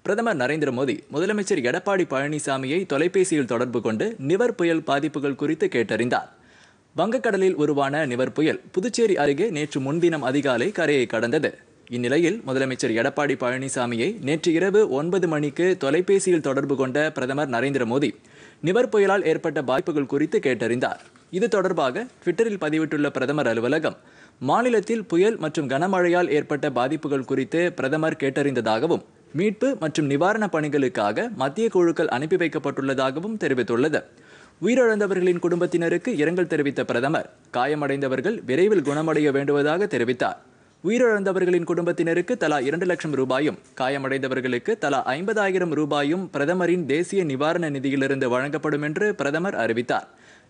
பிரதமர் நரேந்திர மோடி முதலமைச்சர் எடப்பாடி பழனிசாமியை தொலைபேசியில் தொடர்பு கொண்டு நிவர் புயல் பாதிப்புகள் குறித்து கேட்டறிந்தார். வங்கக்கடலில் உருவான நிவர் புயல் புதுச்சேரி அருகே நேற்று முன்தினம் அதிகாலை கரையை கடந்தது. இந்நிலையில் முதலமைச்சர் எடப்பாடி பழனிசாமியை நேற்று இரவு 9 மணிக்கு தொலைபேசியில் தொடர்பு கொண்ட பிரதமர் நரேந்திர மோடி நிவர் புயலால் ஏற்பட்ட பாதிப்புகள் குறித்து கேட்டறிந்தார். இது தொடர்பாக ட்விட்டரில் பதிவிட்டுள்ள பிரதமர் அலுவலகம், மாநிலத்தில் புயல் மற்றும் கனமழையால் ஏற்பட்ட பாதிப்புகள் குறித்து பிரதமர் கேட்டறிந்ததாகவும் மீட்பு மற்றும் நிவாரணப் பணிகளுக்காக மத்திய குழுக்கள் அனுப்பி வைக்கப்பட்டுள்ளதாகவும் தெரிவித்துள்ளது. உயிரிழந்தவர்களின் குடும்பத்தினருக்கு இரங்கல் தெரிவித்த பிரதமர், காயமடைந்தவர்கள் விரைவில் குணமடைய வேண்டுவதாக தெரிவித்தார். உயிரிழந்தவர்களின் குடும்பத்தினருக்கு தலா 2 லட்சம் ரூபாயும், காயமடைந்தவர்களுக்கு தலா 50,000 ரூபாயும் பிரதமரின் தேசிய நிவாரண நிதியிலிருந்து வழங்கப்படும் என்று பிரதமர் அறிவித்தார்.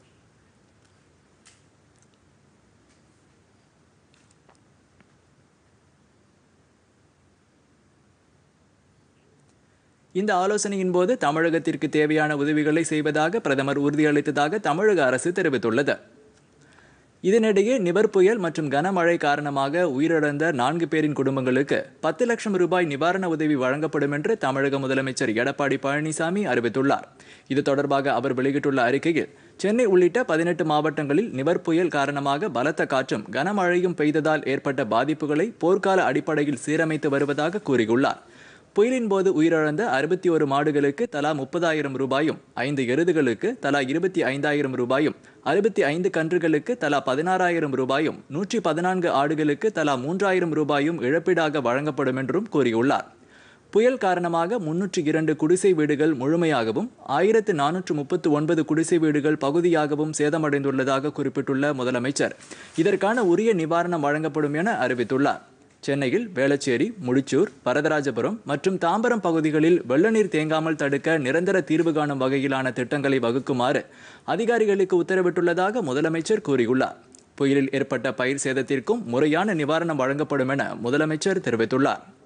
இந்த ஆலோசனையின் போது தமிழகத்திற்கு தேவையான உதவிகளை செய்வதாக பிரதமர் உறுதியளித்ததாக தமிழக அரசு தெரிவித்துள்ளது. இதனிடையே நிவர் புயல் மற்றும் கனமழை காரணமாக உயிரிழந்த 4 பேரின் குடும்பங்களுக்கு 10 லட்சம் ரூபாய் நிவாரண உதவி வழங்கப்படும் என்று தமிழக முதலமைச்சர் எடப்பாடி பழனிசாமி அறிவித்துள்ளார். இது தொடர்பாக அவர் வெளியிட்டுள்ள அறிக்கையில், சென்னை உள்ளிட்ட 18 மாவட்டங்களில் நிவர் புயல் காரணமாக பலத்த காற்றும் கனமழையும் பெய்ததால் ஏற்பட்ட பாதிப்புகளை போர்க்கால அடிப்படையில் சீரமைத்து வருவதாக கூறியுள்ளார். புயலின் போது உயிரிழந்த 61 மாடுகளுக்கு தலா 30,000 ரூபாயும், 5 எருதுகளுக்கு தலா 25,000 ரூபாயும், 65 கன்றுகளுக்கு தலா 16,000 ரூபாயும், 114 ஆடுகளுக்கு தலா 3,000 ரூபாயும் இழப்பீடாக வழங்கப்படும் என்றும் கூறியுள்ளார். புயல் காரணமாக 302 குடிசை வீடுகள் முழுமையாகவும் 1439 குடிசை வீடுகள் பகுதியாகவும் சேதமடைந்துள்ளதாக குறிப்பிட்டுள்ள முதலமைச்சர், இதற்கான உரிய நிவாரணம் வழங்கப்படும் என அறிவித்துள்ளார். சென்னையில் வேளச்சேரி, முடிச்சூர், வரதராஜபுரம் மற்றும் தாம்பரம் பகுதிகளில் வெள்ள நீர் தேங்காமல் தடுக்க நிரந்தர தீர்வு காணும் வகையிலான திட்டங்களை வகுக்குமாறு அதிகாரிகளுக்கு உத்தரவிட்டுள்ளதாக முதலமைச்சர் கூறியுள்ளார். புயலில் ஏற்பட்ட பயிர் சேதத்திற்கும் முறையான நிவாரணம் வழங்கப்படும் என முதலமைச்சர் தெரிவித்துள்ளார்.